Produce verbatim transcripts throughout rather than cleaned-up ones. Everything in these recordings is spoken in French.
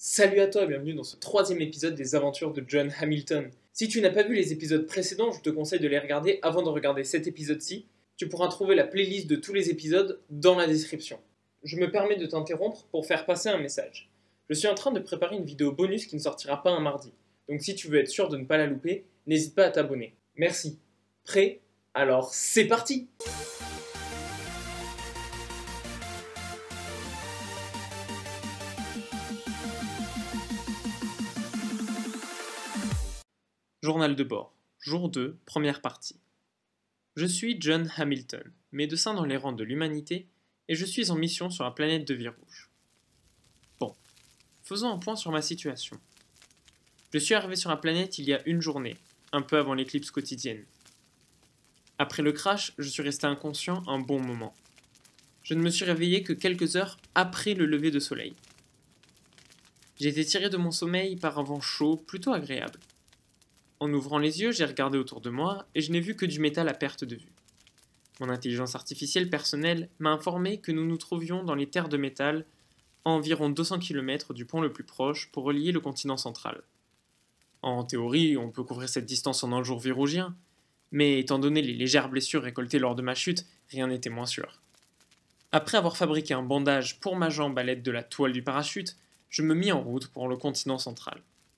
Salut à toi et bienvenue dans ce troisième épisode des aventures de John Hamilton. Si tu n'as pas vu les épisodes précédents, je te conseille de les regarder avant de regarder cet épisode-ci. Tu pourras trouver la playlist de tous les épisodes dans la description. Je me permets de t'interrompre pour faire passer un message. Je suis en train de préparer une vidéo bonus qui ne sortira pas un mardi. Donc si tu veux être sûr de ne pas la louper, n'hésite pas à t'abonner. Merci. Prêt? Alors c'est parti! Journal de bord, jour deux, première partie. Je suis John Hamilton, médecin dans les rangs de l'humanité, et je suis en mission sur la planète de vie rouge. Bon, faisons un point sur ma situation. Je suis arrivé sur la planète il y a une journée, un peu avant l'éclipse quotidienne. Après le crash, je suis resté inconscient un bon moment. Je ne me suis réveillé que quelques heures après le lever de soleil. J'ai été tiré de mon sommeil par un vent chaud plutôt agréable. En ouvrant les yeux, j'ai regardé autour de moi et je n'ai vu que du métal à perte de vue. Mon intelligence artificielle personnelle m'a informé que nous nous trouvions dans les terres de métal à environ deux cents kilomètres du pont le plus proche pour relier le continent central. En théorie, on peut couvrir cette distance en un jour virougien, mais étant donné les légères blessures récoltées lors de ma chute, rien n'était moins sûr. Après avoir fabriqué un bandage pour ma jambe à l'aide de la toile du parachute, je me mis en route pour le continent central.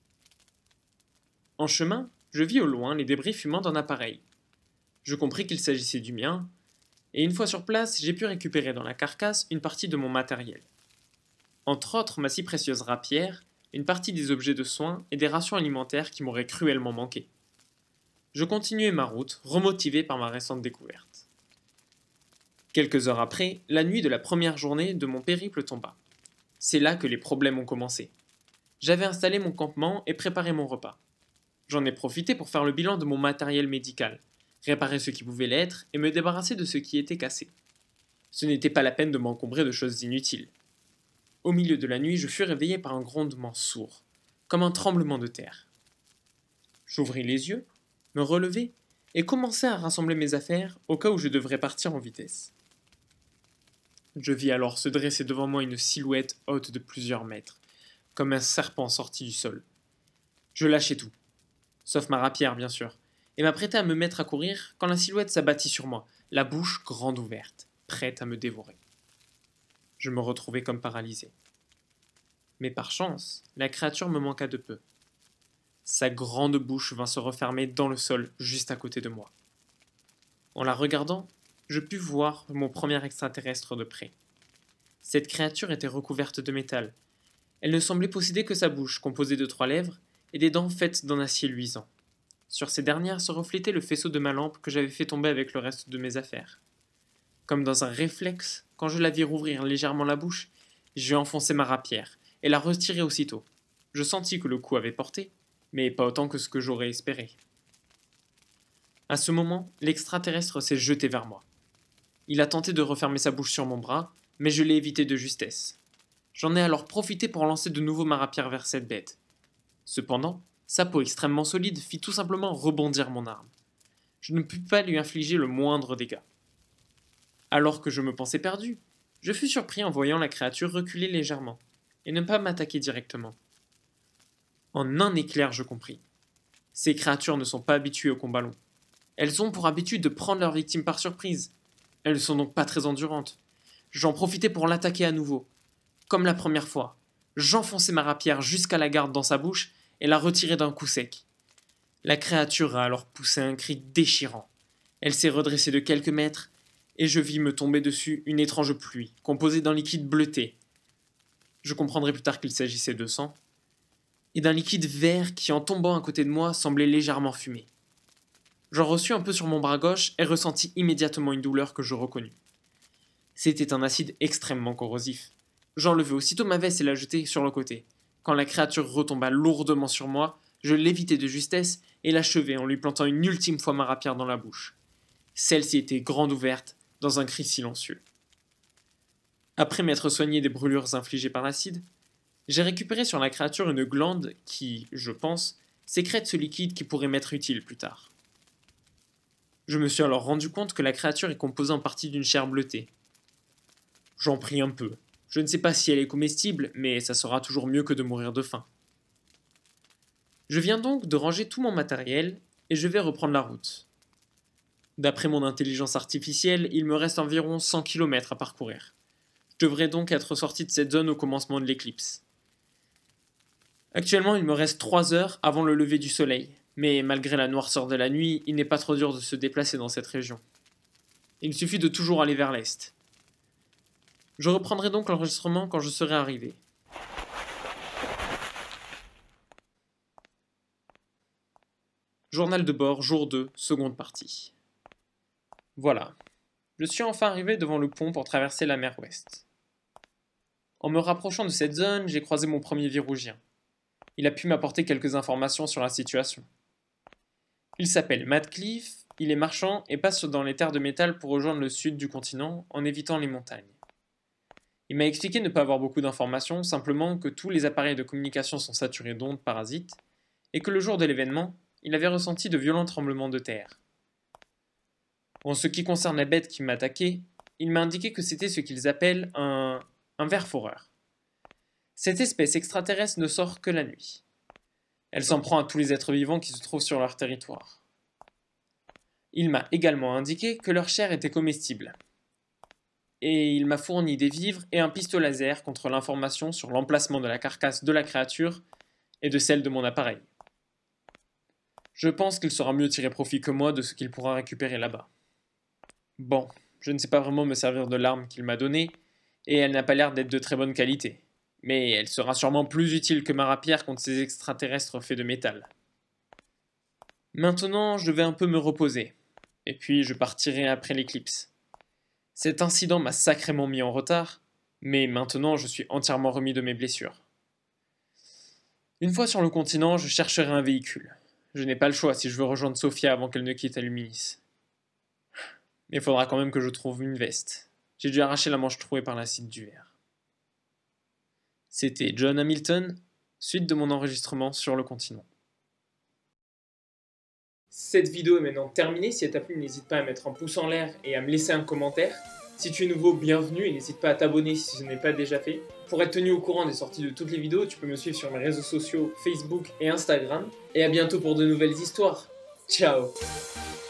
En chemin, je vis au loin les débris fumants d'un appareil. Je compris qu'il s'agissait du mien, et une fois sur place, j'ai pu récupérer dans la carcasse une partie de mon matériel. Entre autres, ma si précieuse rapière, une partie des objets de soins et des rations alimentaires qui m'auraient cruellement manqué. Je continuai ma route, remotivé par ma récente découverte. Quelques heures après, la nuit de la première journée de mon périple tomba. C'est là que les problèmes ont commencé. J'avais installé mon campement et préparé mon repas. J'en ai profité pour faire le bilan de mon matériel médical, réparer ce qui pouvait l'être et me débarrasser de ce qui était cassé. Ce n'était pas la peine de m'encombrer de choses inutiles. Au milieu de la nuit, je fus réveillé par un grondement sourd, comme un tremblement de terre. J'ouvris les yeux, me relevai et commençai à rassembler mes affaires au cas où je devrais partir en vitesse. Je vis alors se dresser devant moi une silhouette haute de plusieurs mètres, comme un serpent sorti du sol. Je lâchai tout. Sauf ma rapière, bien sûr, et m'apprêtais à me mettre à courir quand la silhouette s'abattit sur moi, la bouche grande ouverte, prête à me dévorer. Je me retrouvai comme paralysé. Mais par chance, la créature me manqua de peu. Sa grande bouche vint se refermer dans le sol juste à côté de moi. En la regardant, je pus voir mon premier extraterrestre de près. Cette créature était recouverte de métal. Elle ne semblait posséder que sa bouche, composée de trois lèvres, et des dents faites d'un acier luisant. Sur ces dernières se reflétait le faisceau de ma lampe que j'avais fait tomber avec le reste de mes affaires. Comme dans un réflexe, quand je la vis rouvrir légèrement la bouche, j'ai enfoncé ma rapière et la retiré aussitôt. Je sentis que le coup avait porté, mais pas autant que ce que j'aurais espéré. À ce moment, l'extraterrestre s'est jeté vers moi. Il a tenté de refermer sa bouche sur mon bras, mais je l'ai évité de justesse. J'en ai alors profité pour lancer de nouveau ma rapière vers cette bête. Cependant, sa peau extrêmement solide fit tout simplement rebondir mon arme. Je ne pus pas lui infliger le moindre dégât. Alors que je me pensais perdu, je fus surpris en voyant la créature reculer légèrement, et ne pas m'attaquer directement. En un éclair, je compris. Ces créatures ne sont pas habituées au combat long. Elles ont pour habitude de prendre leurs victimes par surprise. Elles ne sont donc pas très endurantes. J'en profitai pour l'attaquer à nouveau. Comme la première fois, j'enfonçai ma rapière jusqu'à la garde dans sa bouche et la retirai d'un coup sec. La créature a alors poussé un cri déchirant. Elle s'est redressée de quelques mètres et je vis me tomber dessus une étrange pluie, composée d'un liquide bleuté. Je comprendrai plus tard qu'il s'agissait de sang, et d'un liquide vert qui, en tombant à côté de moi, semblait légèrement fumer. J'en reçus un peu sur mon bras gauche et ressentis immédiatement une douleur que je reconnus. C'était un acide extrêmement corrosif. J'enlevai aussitôt ma veste et la jetai sur le côté. Quand la créature retomba lourdement sur moi, je l'évitai de justesse et l'achevai en lui plantant une ultime fois ma rapière dans la bouche. Celle-ci était grande ouverte, dans un cri silencieux. Après m'être soigné des brûlures infligées par l'acide, j'ai récupéré sur la créature une glande qui, je pense, sécrète ce liquide qui pourrait m'être utile plus tard. Je me suis alors rendu compte que la créature est composée en partie d'une chair bleutée. J'en pris un peu. Je ne sais pas si elle est comestible, mais ça sera toujours mieux que de mourir de faim. Je viens donc de ranger tout mon matériel et je vais reprendre la route. D'après mon intelligence artificielle, il me reste environ cent kilomètres à parcourir. Je devrais donc être sorti de cette zone au commencement de l'éclipse. Actuellement, il me reste trois heures avant le lever du soleil, mais malgré la noirceur de la nuit, il n'est pas trop dur de se déplacer dans cette région. Il suffit de toujours aller vers l'est. Je reprendrai donc l'enregistrement quand je serai arrivé. Journal de bord, jour deux, seconde partie. Voilà. Je suis enfin arrivé devant le pont pour traverser la mer Ouest. En me rapprochant de cette zone, j'ai croisé mon premier virugien. Il a pu m'apporter quelques informations sur la situation. Il s'appelle Matt Cliff, il est marchand et passe dans les terres de métal pour rejoindre le sud du continent en évitant les montagnes. Il m'a expliqué ne pas avoir beaucoup d'informations, simplement que tous les appareils de communication sont saturés d'ondes parasites et que le jour de l'événement, il avait ressenti de violents tremblements de terre. En ce qui concerne la bête qui m'a attaqué, il m'a indiqué que c'était ce qu'ils appellent un, un ver foreur. Cette espèce extraterrestre ne sort que la nuit. Elle s'en prend à tous les êtres vivants qui se trouvent sur leur territoire. Il m'a également indiqué que leur chair était comestible. Et il m'a fourni des vivres et un pistolet laser contre l'information sur l'emplacement de la carcasse de la créature et de celle de mon appareil. Je pense qu'il saura mieux tirer profit que moi de ce qu'il pourra récupérer là-bas. Bon, je ne sais pas vraiment me servir de l'arme qu'il m'a donnée, et elle n'a pas l'air d'être de très bonne qualité. Mais elle sera sûrement plus utile que ma rapière contre ces extraterrestres faits de métal. Maintenant, je vais un peu me reposer, et puis je partirai après l'éclipse. Cet incident m'a sacrément mis en retard, mais maintenant je suis entièrement remis de mes blessures. Une fois sur le continent, je chercherai un véhicule. Je n'ai pas le choix si je veux rejoindre Sophia avant qu'elle ne quitte Aluminis. Mais il faudra quand même que je trouve une veste. J'ai dû arracher la manche trouée par l'acide du verre. C'était John Hamilton, suite de mon enregistrement sur le continent. Cette vidéo est maintenant terminée. Si elle t'a plu, n'hésite pas à mettre un pouce en l'air et à me laisser un commentaire. Si tu es nouveau, bienvenue et n'hésite pas à t'abonner si ce n'est pas déjà fait. Pour être tenu au courant des sorties de toutes les vidéos, tu peux me suivre sur mes réseaux sociaux Facebook et Instagram. Et à bientôt pour de nouvelles histoires. Ciao!